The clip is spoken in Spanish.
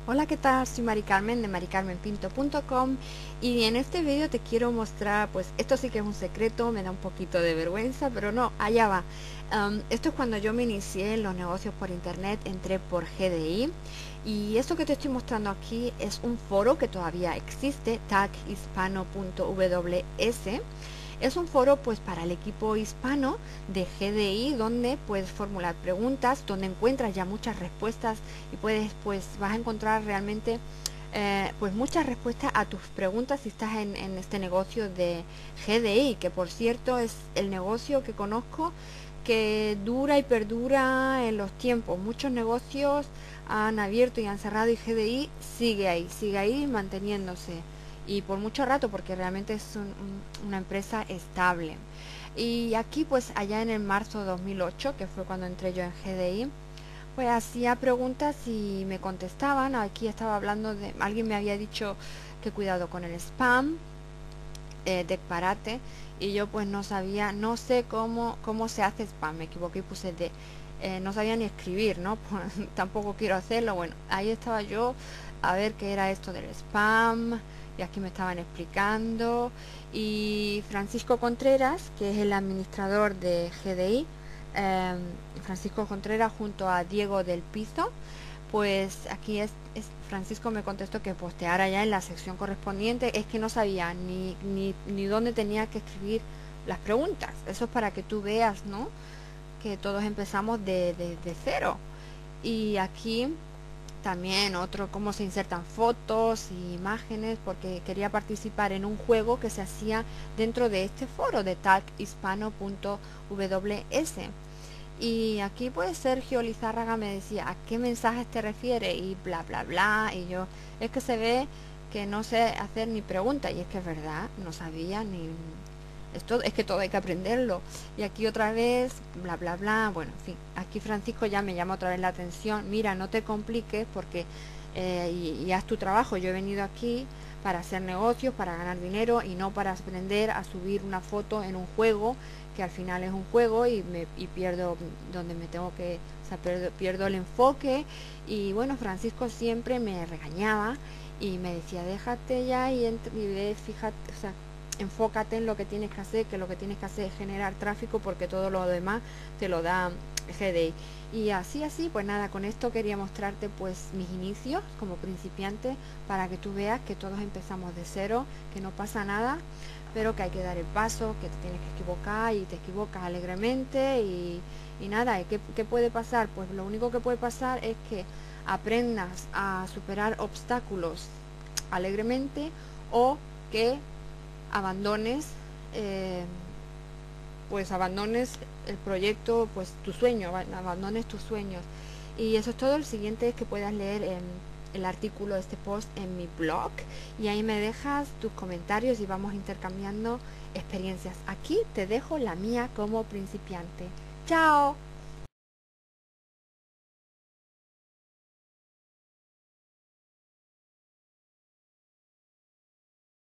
Hola, ¿qué tal? Soy Mari Carmen de maricarmenpinto.com y en este vídeo te quiero mostrar, pues esto sí que es un secreto, me da un poquito de vergüenza, pero no, allá va. Esto es cuando yo me inicié en los negocios por internet, entré por GDI y esto que te estoy mostrando aquí es un foro que todavía existe, taghispano.ws. Es un foro pues para el equipo hispano de GDI donde puedes formular preguntas, donde encuentras ya muchas respuestas y vas a encontrar realmente pues muchas respuestas a tus preguntas si estás en este negocio de GDI, que por cierto es el negocio que conozco que dura y perdura en los tiempos. Muchos negocios han abierto y han cerrado y GDI sigue ahí manteniéndose y por mucho rato porque realmente es una empresa estable. Y aquí pues allá en el marzo de 2008, que fue cuando entré yo en GDI, pues hacía preguntas y me contestaban. Aquí estaba hablando de, alguien me había dicho que cuidado con el spam, disparate, y yo pues no sabía, no sé cómo se hace spam, me equivoqué y puse de, no sabía ni escribir, ¿no? Pues, tampoco quiero hacerlo. Bueno, ahí estaba yo a ver qué era esto del spam y aquí me estaban explicando y Francisco Contreras, que es el administrador de GDI, eh, Francisco Contreras junto a Diego del Piso, pues aquí Francisco me contestó que posteara ya en la sección correspondiente. Es que no sabía ni dónde tenía que escribir las preguntas. Eso es para que tú veas, ¿no? Que todos empezamos de cero. Y aquí también otro, cómo se insertan fotos y imágenes, porque quería participar en un juego que se hacía dentro de este foro de taghispano.ws. Y aquí pues Sergio Lizárraga me decía, ¿a qué mensajes te refieres? Y bla, bla, bla. Y yo, es que se ve que no sé hacer ni pregunta. Y es que es verdad, no sabía ni... Esto es que todo hay que aprenderlo. Y aquí otra vez, bla, bla, bla. Bueno, en fin, aquí Francisco ya me llama otra vez la atención. Mira, no te compliques porque... y haz tu trabajo. Yo he venido aquí para hacer negocios, para ganar dinero y no para aprender a subir una foto en un juego que al final es un juego y pierdo donde me tengo que, o sea, pierdo el enfoque. Y bueno, Francisco siempre me regañaba y me decía, déjate ya y ve, fíjate, o sea, enfócate en lo que tienes que hacer, que lo que tienes que hacer es generar tráfico porque todo lo demás te lo da GDI. Y así, pues nada, con esto quería mostrarte pues mis inicios como principiante para que tú veas que todos empezamos de cero, que no pasa nada, pero que hay que dar el paso, que te tienes que equivocar y te equivocas alegremente y nada, ¿qué puede pasar? Pues lo único que puede pasar es que aprendas a superar obstáculos alegremente o que abandones eh, pues abandones el proyecto, pues tu sueño, abandones tus sueños. Y eso es todo. El siguiente es que puedas leer el artículo de este post en mi blog y ahí me dejas tus comentarios y vamos intercambiando experiencias. Aquí te dejo la mía como principiante. ¡Chao!